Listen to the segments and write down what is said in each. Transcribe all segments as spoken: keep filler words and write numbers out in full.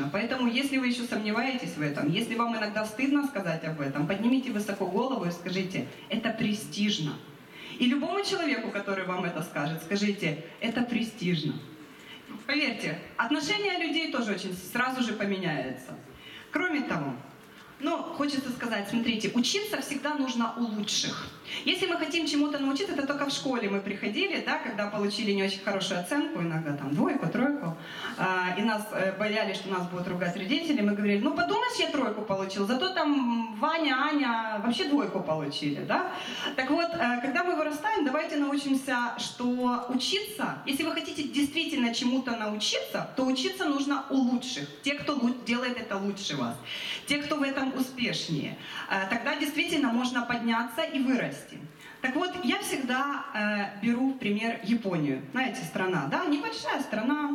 престижно. Поэтому, если вы еще сомневаетесь в этом, если вам иногда стыдно сказать об этом, поднимите высоко голову и скажите: это престижно. И любому человеку, который вам это скажет, скажите: это престижно. Поверьте, отношение людей тоже очень сразу же поменяется. Кроме того, ну, хочется сказать, смотрите, учиться всегда нужно у лучших. Если мы хотим чему-то научиться, это только в школе мы приходили, да, когда получили не очень хорошую оценку, иногда там двойку, тройку, э, и нас э, боялись, что нас будут ругать родители, мы говорили: ну, подумаешь, я тройку получил, зато там Ваня, Аня вообще двойку получили, да. Так вот, э, когда мы вырастаем, давайте научимся, что учиться, если вы хотите действительно чему-то научиться, то учиться нужно у лучших, те, кто делает это лучше вас, те, кто в этом успешнее. Э, тогда действительно можно подняться и вырасти. Так вот, я всегда э, беру в пример Японию. Знаете, страна, да, небольшая страна,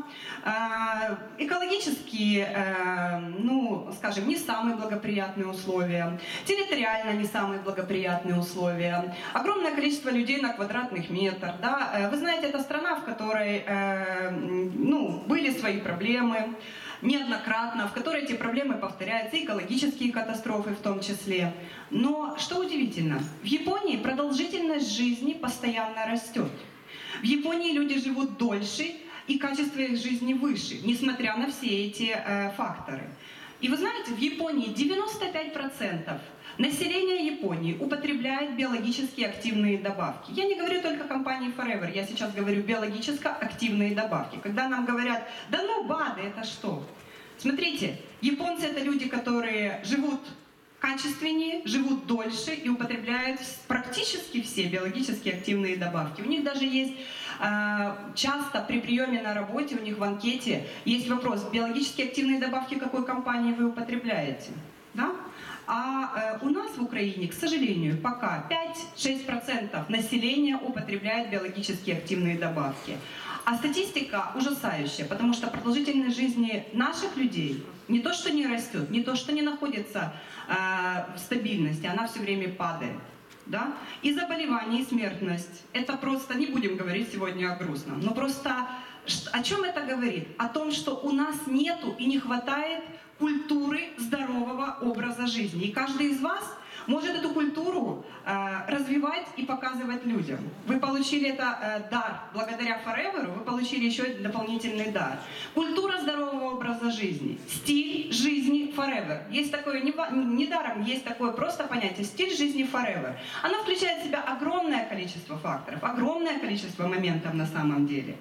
э, экологически, э, ну, скажем, не самые благоприятные условия, территориально не самые благоприятные условия, огромное количество людей на квадратных метр, да. Э, вы знаете, это страна, в которой, э, ну, были свои проблемы, неоднократно, в которой эти проблемы повторяются, экологические катастрофы в том числе. Но что удивительно, в Японии продолжительность жизни постоянно растет. В Японии люди живут дольше, и качество их жизни выше, несмотря на все эти э, факторы. И вы знаете, в Японии девяносто пять процентов население Японии употребляет биологически активные добавки. Я не говорю только о компании Forever, я сейчас говорю биологически активные добавки. Когда нам говорят: да ну, БАДы, это что? Смотрите, японцы — это люди, которые живут качественнее, живут дольше и употребляют практически все биологически активные добавки. У них даже есть, э, часто при приеме на работе, у них в анкете есть вопрос: биологически активные добавки какой компании вы употребляете? Да? А э, у нас в Украине, к сожалению, пока пять-шесть процентов населения употребляет биологически активные добавки. А статистика ужасающая, потому что продолжительность жизни наших людей не то что не растет, не то что не находится э, в стабильности, она все время падает. Да? И заболевания, и смертность. Это просто, не будем говорить сегодня о грустном, но просто о чем это говорит? О том, что у нас нету и не хватает культуры здорового образа жизни. И каждый из вас может эту культуру э, развивать и показывать людям. Вы получили это э, дар благодаря Forever, вы получили еще дополнительный дар. Культура здорового образа жизни, стиль жизни Forever. Есть такое, недаром есть такое просто понятие стиль жизни Forever. Оно включает в себя огромное количество факторов, огромное количество моментов на самом деле.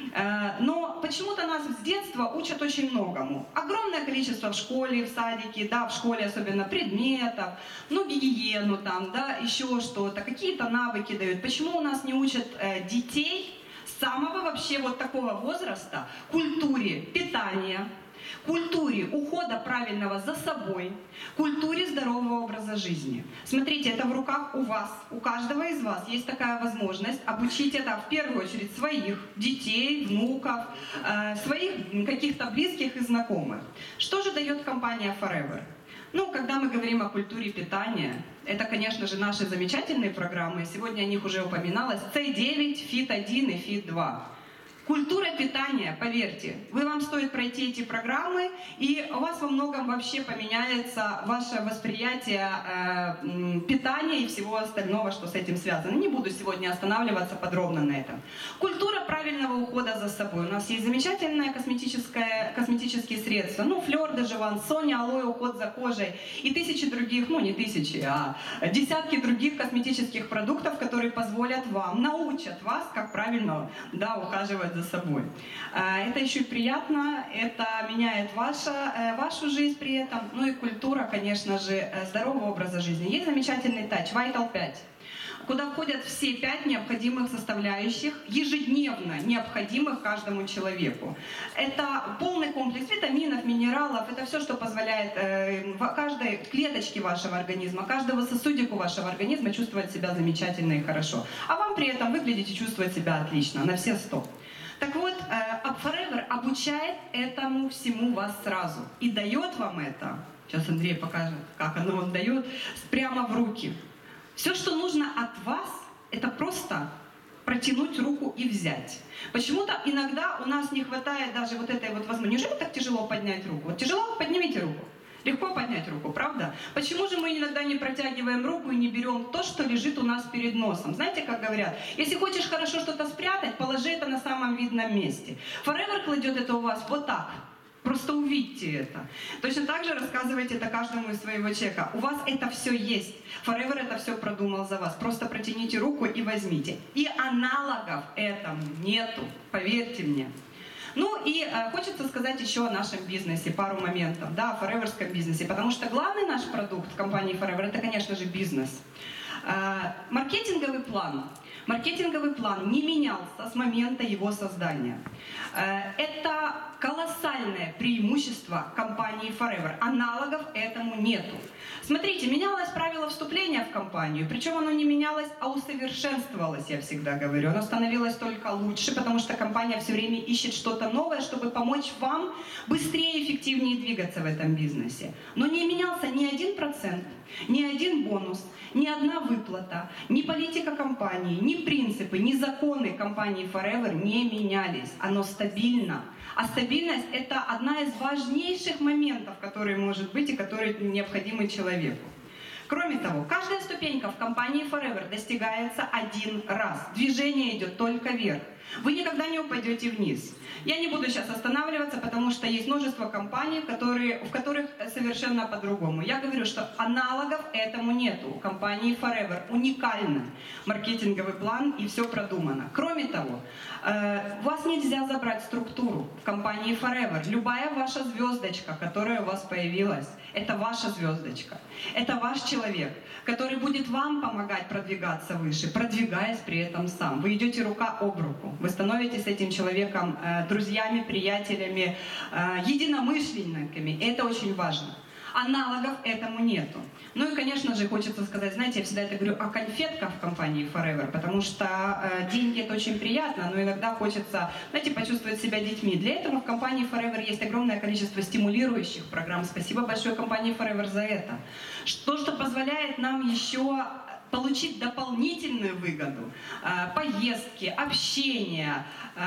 Но почему-то нас с детства учат очень многому. Огромное количество в школе, в садике, да, в школе особенно предметов, ну, гигиену там, да, еще что-то, какие-то навыки дают. Почему у нас не учат э, детей с самого вообще вот такого возраста культуре питания, культуре ухода правильного за собой, культуре здорового образа жизни? Смотрите, это в руках у вас, у каждого из вас есть такая возможность обучить это в первую очередь своих детей, внуков, э, своих каких-то близких и знакомых. Что же дает компания Forever? Ну, когда мы говорим о культуре питания, это, конечно же, наши замечательные программы, сегодня о них уже упоминалось, С девять, Фит один и Фит два. Культура питания, поверьте, вы вам стоит пройти эти программы, и у вас во многом вообще поменяется ваше восприятие э, питания и всего остального, что с этим связано. Не буду сегодня останавливаться подробно на этом. Культура правильного ухода за собой. У нас есть замечательные косметические средства, ну, Fleur de Jovan, Соня, алоэ, уход за кожей и тысячи других, ну, не тысячи, а десятки других косметических продуктов, которые позволят вам, научат вас, как правильно, да, ухаживать за собой. Это еще и приятно, это меняет ваша, вашу жизнь при этом, ну и культура, конечно же, здорового образа жизни. Есть замечательный тач Vital пять, куда входят все пять необходимых составляющих, ежедневно необходимых каждому человеку. Это полный комплекс витаминов, минералов, это все, что позволяет э, в каждой клеточке вашего организма, каждого сосудику вашего организма чувствовать себя замечательно и хорошо. А вам при этом выглядеть и чувствовать себя отлично, на все сто. Так вот, Forever обучает этому всему вас сразу и дает вам это, сейчас Андрей покажет, как оно вам дает, прямо в руки. Все, что нужно от вас, это просто протянуть руку и взять. Почему-то иногда у нас не хватает даже вот этой вот возможности. Неужели так тяжело поднять руку? Вот тяжело? Поднимите руку. Легко поднять руку, правда? Почему же мы иногда не протягиваем руку и не берем то, что лежит у нас перед носом? Знаете, как говорят, если хочешь хорошо что-то спрятать, положи это на самом видном месте. Forever кладет это у вас вот так. Просто увидьте это. Точно так же рассказывайте это каждому из своего чека. У вас это все есть. Forever это все продумал за вас. Просто протяните руку и возьмите. И аналогов этому нету, поверьте мне. Ну и э, хочется сказать еще о нашем бизнесе, пару моментов, да, о фореверском бизнесе, потому что главный наш продукт в компании Forever это, конечно же, бизнес. Э, маркетинговый план. Маркетинговый план не менялся с момента его создания. Э, это колоссальное преимущество компании Forever. Аналогов этому нету. Смотрите, менялось правило вступления в компанию, причем оно не менялось, а усовершенствовалось, я всегда говорю. Оно становилось только лучше, потому что компания все время ищет что-то новое, чтобы помочь вам быстрее и эффективнее двигаться в этом бизнесе. Но не менялся ни один процент, ни один бонус, ни одна выплата, ни политика компании, ни принципы, ни законы компании Forever не менялись. Оно стабильно. А стабильность – это одна из важнейших моментов, которые может быть и которые необходимы человеку. Кроме того, каждая ступенька в компании Forever достигается один раз. Движение идет только вверх. Вы никогда не упадете вниз. Я не буду сейчас останавливаться, потому что есть множество компаний, которые, в которых совершенно по-другому. Я говорю, что аналогов этому нету. У компании Forever уникальный маркетинговый план и все продумано. Кроме того, э, вас нельзя забрать структуру в компании Forever. Любая ваша звездочка, которая у вас появилась, это ваша звездочка. Это ваш человек, который будет вам помогать продвигаться выше, продвигаясь при этом сам. Вы идете рука об руку. Вы становитесь с этим человеком э, друзьями, приятелями, э, единомышленниками. И это очень важно. Аналогов этому нету. Ну и, конечно же, хочется сказать, знаете, я всегда это говорю о конфетках в компании Forever, потому что э, деньги это очень приятно, но иногда хочется, знаете, почувствовать себя детьми. Для этого в компании Forever есть огромное количество стимулирующих программ. Спасибо большое компании Forever за это. То, что позволяет нам еще получить дополнительную выгоду, поездки, общение,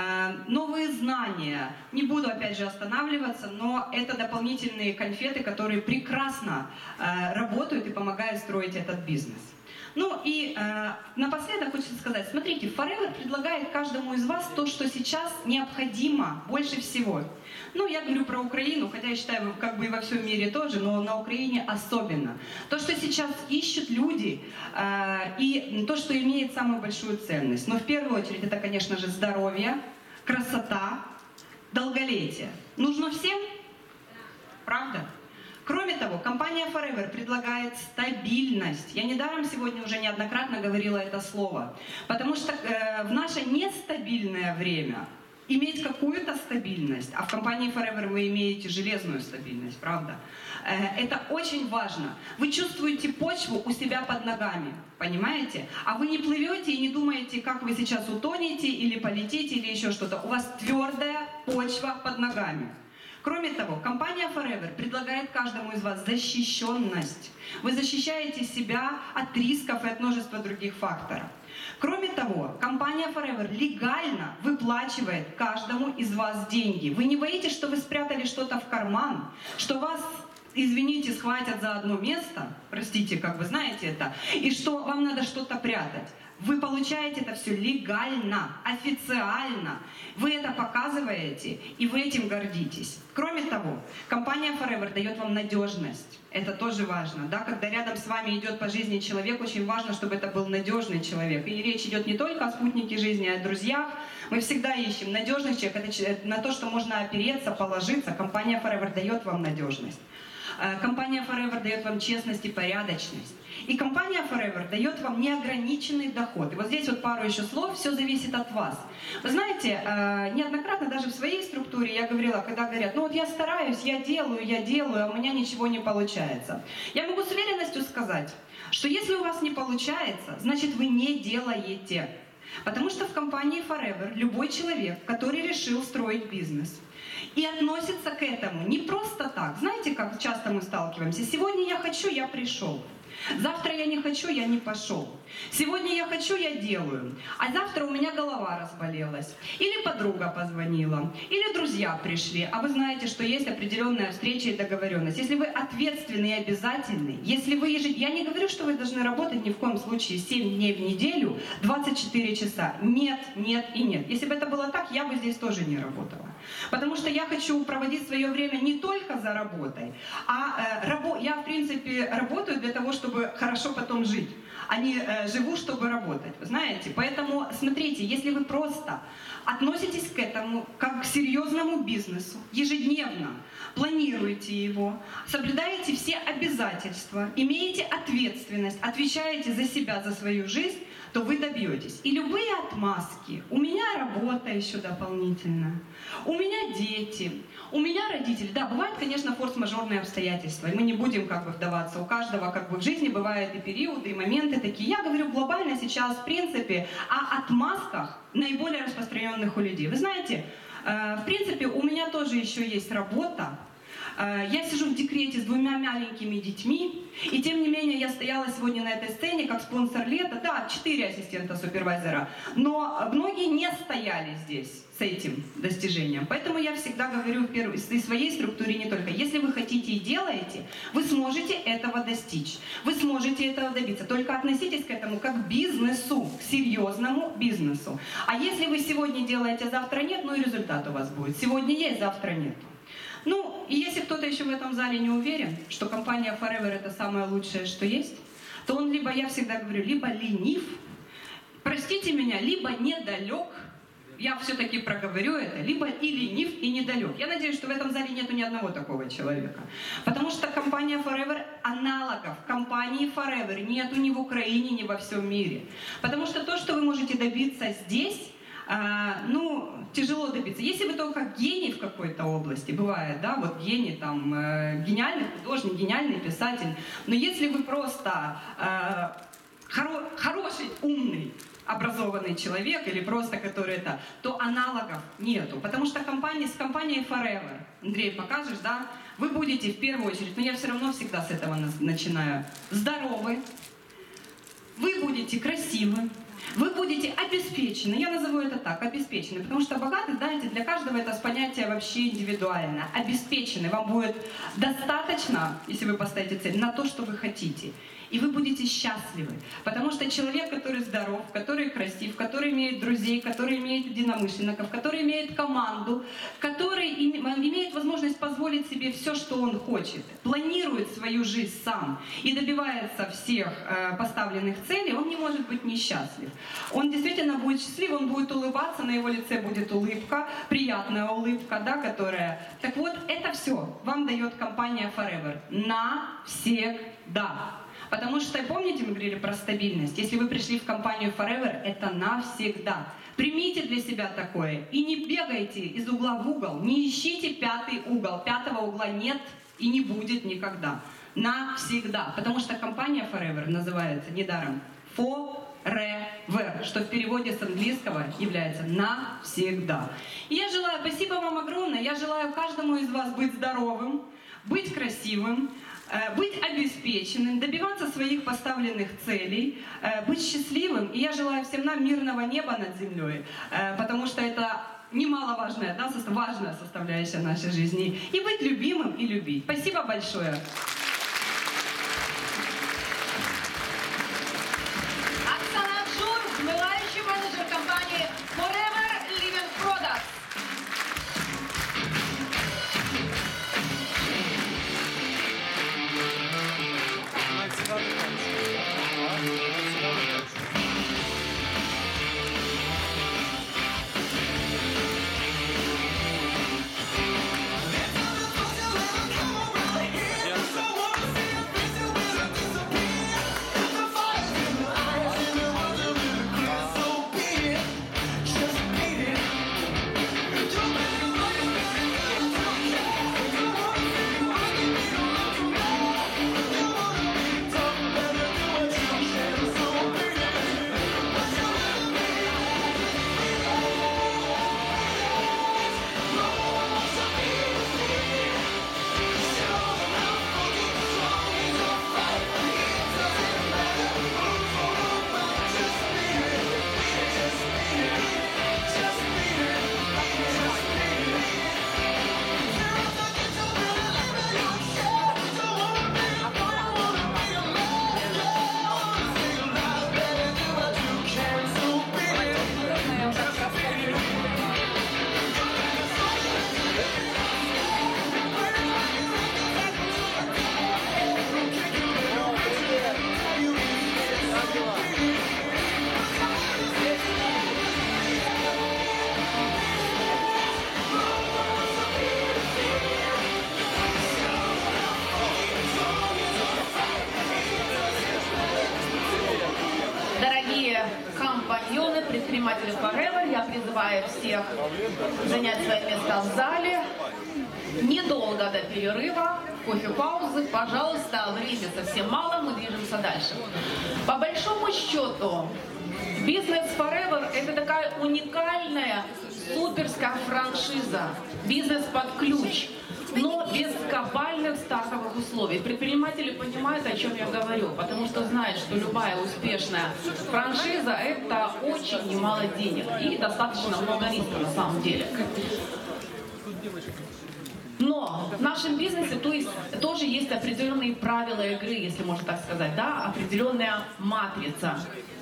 новые знания. Не буду опять же останавливаться, но это дополнительные конфеты, которые прекрасно работают и помогают строить этот бизнес. Ну и э, напоследок хочется сказать, смотрите, Forever предлагает каждому из вас то, что сейчас необходимо больше всего. Ну, я говорю про Украину, хотя я считаю, как бы и во всем мире тоже, но на Украине особенно. То, что сейчас ищут люди, э, и то, что имеет самую большую ценность. Но в первую очередь это, конечно же, здоровье, красота, долголетие. Нужно всем? Правда? Кроме того, компания Forever предлагает стабильность. Я недаром сегодня уже неоднократно говорила это слово. Потому что э, в наше нестабильное время иметь какую-то стабильность, а в компании Forever вы имеете железную стабильность, правда? Э, это очень важно. Вы чувствуете почву у себя под ногами, понимаете? А вы не плывете и не думаете, как вы сейчас утонете или полетите или еще что-то. У вас твердая почва под ногами. Кроме того, компания Forever предлагает каждому из вас защищенность. Вы защищаете себя от рисков и от множества других факторов. Кроме того, компания Forever легально выплачивает каждому из вас деньги. Вы не боитесь, что вы спрятали что-то в карман, что вас, извините, схватят за одно место, простите, как вы знаете это, и что вам надо что-то прятать. Вы получаете это все легально, официально. Вы это показываете, и вы этим гордитесь. Кроме того, компания Forever дает вам надежность. Это тоже важно. Да? Когда рядом с вами идет по жизни человек, очень важно, чтобы это был надежный человек. И речь идет не только о спутнике жизни, а о друзьях. Мы всегда ищем надежных человек, это на то, что можно опереться, положиться. Компания Forever дает вам надежность. Компания Forever дает вам честность и порядочность. И компания Forever дает вам неограниченный доход. И вот здесь вот пару еще слов, все зависит от вас. Вы знаете, неоднократно даже в своей структуре я говорила, когда говорят, ну вот я стараюсь, я делаю, я делаю, а у меня ничего не получается. Я могу с уверенностью сказать, что если у вас не получается, значит вы не делаете. Потому что в компании Forever любой человек, который решил строить бизнес, и относится к этому не просто так. Знаете, как часто мы сталкиваемся? Сегодня я хочу, я пришел. Завтра я не хочу, я не пошел. Сегодня я хочу, я делаю. А завтра у меня голова разболелась. Или подруга позвонила. Или друзья пришли. А вы знаете, что есть определенная встреча и договоренность. Если вы ответственны и обязательны, если вы ежедневно... Я не говорю, что вы должны работать ни в коем случае семь дней в неделю, двадцать четыре часа. Нет, нет и нет. Если бы это было так, я бы здесь тоже не работала. Потому что я хочу проводить свое время не только за работой, а э, рабо... я, в принципе, работаю для того, чтобы хорошо потом жить, а не э, живу, чтобы работать. Вы знаете? Поэтому, смотрите, если вы просто относитесь к этому как к серьезному бизнесу, ежедневно планируете его, соблюдаете все обязательства, имеете ответственность, отвечаете за себя, за свою жизнь, то вы добьетесь. И любые отмазки, у меня работа еще дополнительно, у меня дети, у меня родители, да, бывают, конечно, форс-мажорные обстоятельства, и мы не будем как бы вдаваться, у каждого как бы в жизни бывают и периоды, и моменты такие. Я говорю глобально сейчас, в принципе, о отмазках, наиболее распространенных у людей. Вы знаете, э, в принципе, у меня тоже еще есть работа. Я сижу в декрете с двумя маленькими детьми, и тем не менее я стояла сегодня на этой сцене как спонсор лета, да, четыре ассистента-супервайзера, но многие не стояли здесь с этим достижением. Поэтому я всегда говорю в первой, в своей структуре не только, если вы хотите и делаете, вы сможете этого достичь, вы сможете этого добиться, только относитесь к этому как к бизнесу, к серьезному бизнесу. А если вы сегодня делаете, а завтра нет, ну и результат у вас будет. Сегодня есть, завтра нет. Ну, и если кто-то еще в этом зале не уверен, что компания Forever это самое лучшее, что есть, то он либо, я всегда говорю, либо ленив, простите меня, либо недалек, я все-таки проговорю это, либо и ленив, и недалек. Я надеюсь, что в этом зале нету ни одного такого человека. Потому что компания Forever, аналогов компании Forever нету ни в Украине, ни во всем мире. Потому что то, что вы можете добиться здесь, А, ну, тяжело добиться. Если вы только гений в какой-то области, бывает, да, вот гений, там, э, гениальный художник, гениальный писатель, но если вы просто э, хоро хороший, умный, образованный человек или просто который это, то аналогов нету. Потому что компания, с компанией Forever, Андрей, покажешь, да, вы будете в первую очередь, но я все равно всегда с этого начинаю, здоровы, вы будете красивы, вы будете обеспечены, я назову это так, обеспечены, потому что богатый, знаете, для каждого это понятие вообще индивидуально. Обеспечены, вам будет достаточно, если вы поставите цель, на то, что вы хотите. И вы будете счастливы, потому что человек, который здоров, который красив, который имеет друзей, который имеет единомышленников, который имеет команду, который имеет возможность позволить себе все, что он хочет, планирует свою жизнь сам и добивается всех э, поставленных целей, он не может быть несчастлив. Он действительно будет счастлив, он будет улыбаться, на его лице будет улыбка, приятная улыбка, да, которая... Так вот, это все вам дает компания Forever навсегда. Потому что, помните, мы говорили про стабильность? Если вы пришли в компанию Forever, это навсегда. Примите для себя такое и не бегайте из угла в угол, не ищите пятый угол. Пятого угла нет и не будет никогда. Навсегда. Потому что компания Forever называется недаром Forever, что в переводе с английского является навсегда. И я желаю, спасибо вам огромное, я желаю каждому из вас быть здоровым, быть красивым, быть обеспеченным, добиваться своих поставленных целей, быть счастливым. И я желаю всем нам мирного неба над землей, потому что это немаловажная, да, важная составляющая нашей жизни. И быть любимым и любить. Спасибо большое. Оксана Джур, вмивающий менеджер компании Forever Living Products. Yes, sir. предприниматели Forever, я призываю всех занять свои места в зале. Недолго до перерыва, кофе-паузы, пожалуйста, времени совсем мало, мы движемся дальше. По большому счету, бизнес Forever – это такая уникальная, суперская франшиза, бизнес под ключ, но без глобальных стартовых условий. Предприниматели понимают, о чем я говорю, потому что знают, что любая успешная франшиза – это очень немало денег и достаточно много риска на самом деле. Но в нашем бизнесе то есть, тоже есть определенные правила игры, если можно так сказать, да, определенная матрица.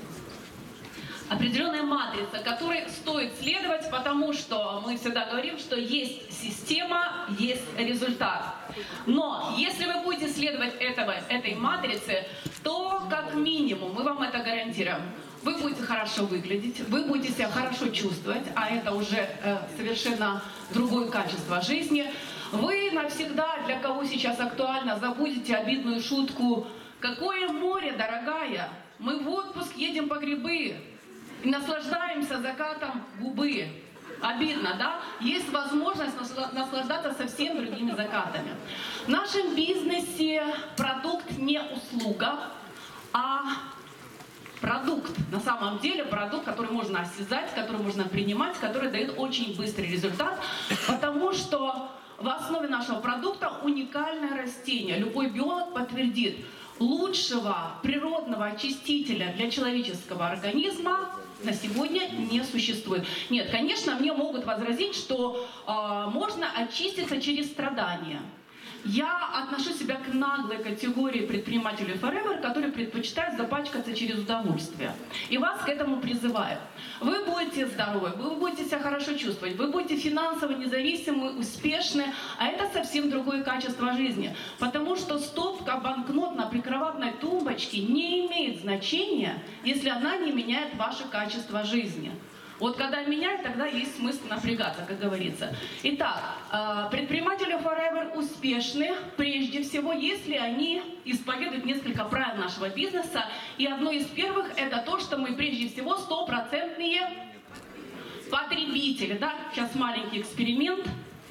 Определенная матрица, которой стоит следовать, потому что мы всегда говорим, что есть система, есть результат. Но если вы будете следовать этого, этой матрице, то как минимум, мы вам это гарантируем, вы будете хорошо выглядеть, вы будете себя хорошо чувствовать, а это уже э, совершенно другое качество жизни. Вы навсегда, для кого сейчас актуально, забудете обидную шутку: «Какое море, дорогая, мы в отпуск едем по грибы и наслаждаемся закатом губы». Обидно, да? Есть возможность наслаждаться совсем другими закатами. В нашем бизнесе продукт не услуга, а продукт. На самом деле продукт, который можно осязать, который можно принимать, который дает очень быстрый результат, потому что в основе нашего продукта уникальное растение. Любой биолог подтвердит, лучшего природного очистителя для человеческого организма на сегодня не существует. Нет, конечно, мне могут возразить, что э, можно очиститься через страдания. Я отношу себя к наглой категории предпринимателей Forever, которые предпочитают запачкаться через удовольствие. И вас к этому призываю. Вы будете здоровы, вы будете себя хорошо чувствовать, вы будете финансово независимы, успешны, а это совсем другое качество жизни. Потому что стопка банкнот на прикроватной тумбочке не имеет значения, если она не меняет ваше качество жизни. Вот когда меняет, тогда есть смысл напрягаться, как говорится. Итак, предприниматели Forever успешны, прежде всего, если они исповедуют несколько правил нашего бизнеса. И одно из первых – это то, что мы прежде всего стопроцентные потребители. Да? Сейчас маленький эксперимент.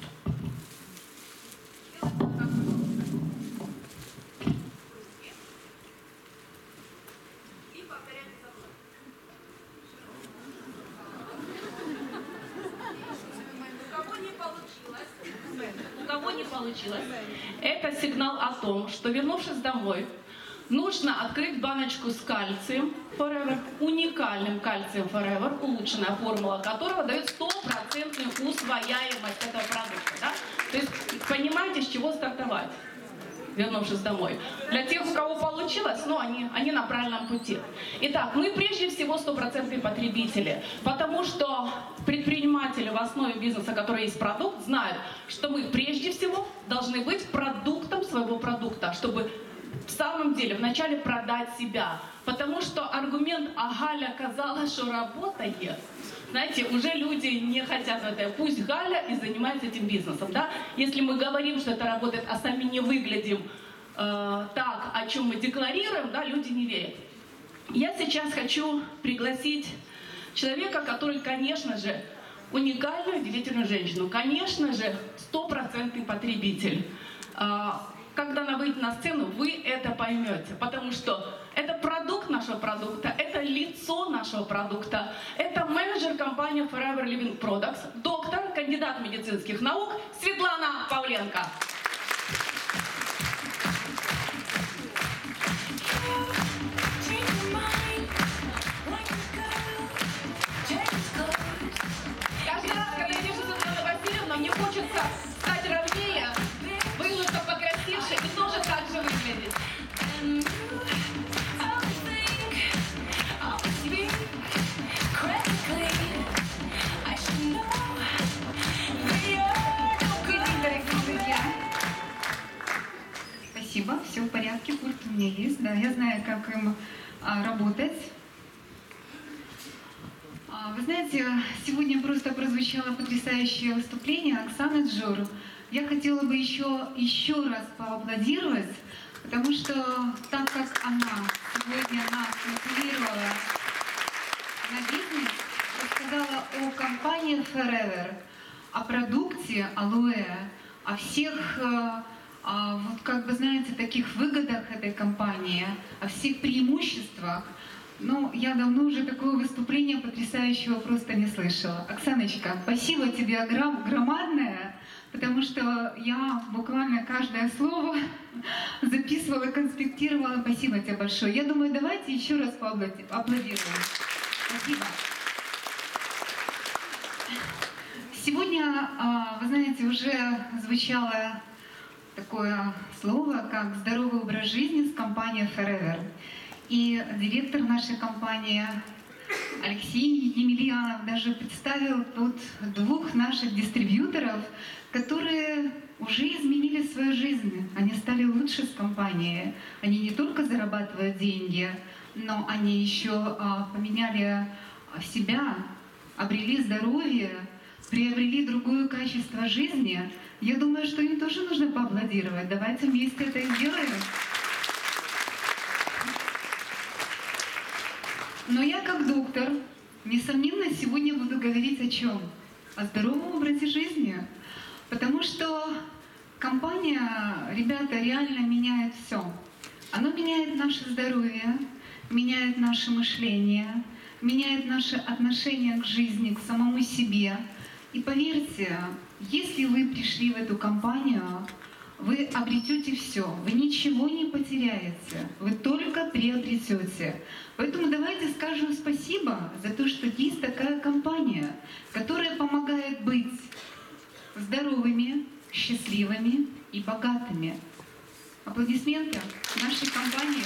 Получилось. Это сигнал о том, что, вернувшись домой, нужно открыть баночку с кальцием Forever, уникальным кальцием Forever, улучшенная формула которого дает стопроцентную усвояемость этого продукта. Да? То есть понимаете, с чего стартовать, вернувшись домой. Для тех, у кого получилось, ну, они, они на правильном пути. Итак, мы прежде всего стопроцентные потребители, потому что предприниматели в основе бизнеса, который есть продукт, знают, что мы прежде всего должны быть продуктом своего продукта, чтобы в самом деле вначале продать себя. Потому что аргумент «а Галя казала, что работает», знаете, уже люди не хотят в это. Пусть Галя и занимается этим бизнесом. Да? Если мы говорим, что это работает, а сами не выглядим э, так, о чем мы декларируем, да, люди не верят. Я сейчас хочу пригласить человека, который, конечно же, уникальную, удивительную женщину. Конечно же, стопроцентный потребитель. Э, Когда она выйдет на сцену, вы это поймете, потому что это продукт нашего продукта, это лицо нашего продукта, это менеджер компании Forever Living Products, доктор, кандидат медицинских наук Светлана Павленко. Каждый раз, когда я вижу Светлану Васильевну, мне хочется стать ровнее, выглядеть покрасивше и тоже так же выглядеть. Спасибо, все в порядке, пульт у меня есть, да, я знаю, как им а, работать. А, вы знаете, сегодня просто прозвучало потрясающее выступление Оксаны Джур. Я хотела бы еще, еще раз поаплодировать, потому что так как она сегодня нас мотивировала на бизнес, рассказала о компании Forever, о продукте Aloe, о всех, э, о, вот как бы знаете, таких выгодах этой компании, о всех преимуществах. Ну, я давно уже такого выступления потрясающего просто не слышала. Оксаночка, спасибо тебе гром- громадное, потому что я буквально каждое слово записывала, конспектировала. Спасибо тебе большое. Я думаю, давайте еще раз поаплодируем. Спасибо. Сегодня, вы знаете, уже звучало такое слово, как «здоровый образ жизни» с компанией Forever. И директор нашей компании Алексей Емельянов даже представил тут двух наших дистрибьюторов, которые уже изменили свою жизнь. Они стали лучше с компанией. Они не только зарабатывают деньги, но они еще поменяли себя, обрели здоровье, приобрели другое качество жизни. Я думаю, что им тоже нужно поаплодировать. Давайте вместе это и сделаем. Но я как доктор, несомненно, сегодня буду говорить о чем? О здоровом образе жизни. Потому что компания, ребята, реально меняет все. Она меняет наше здоровье, меняет наше мышление, меняет наше отношение к жизни, к самому себе. И поверьте, если вы пришли в эту компанию, вы обретете все, вы ничего не потеряете, вы только приобретете. Поэтому давайте скажем спасибо за то, что есть такая компания, которая помогает быть здоровыми, счастливыми и богатыми. Аплодисменты нашей компании.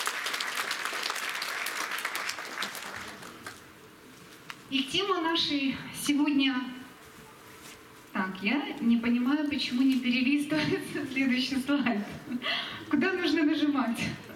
И тема нашей сегодня... Так, я не понимаю, почему не перелистывается следующий слайд. Куда нужно нажимать?